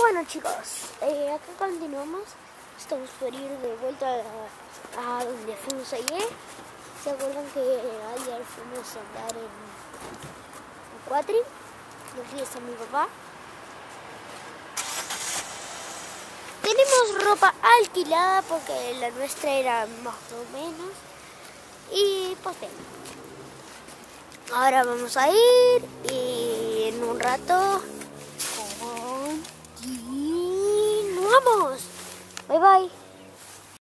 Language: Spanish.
Bueno chicos, acá continuamos. Estamos por ir de vuelta a donde fuimos ayer. ¿Se acuerdan que ayer fuimos a andar en Cuatri? Aquí está mi papá. Tenemos ropa alquilada porque la nuestra era más o menos. Y pues bien. Ahora vamos a ir y en un rato continuamos. Bye bye.